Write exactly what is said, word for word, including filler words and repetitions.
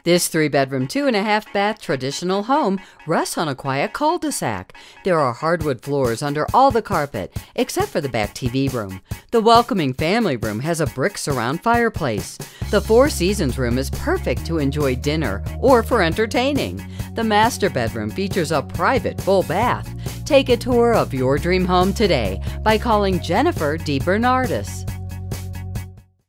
This three-bedroom, two-and-a-half-bath traditional home rests on a quiet cul-de-sac. There are hardwood floors under all the carpet, except for the back T V room. The welcoming family room has a brick surround fireplace. The Four Seasons room is perfect to enjoy dinner or for entertaining. The master bedroom features a private full bath. Take a tour of your dream home today by calling Jennifer DeBernardis.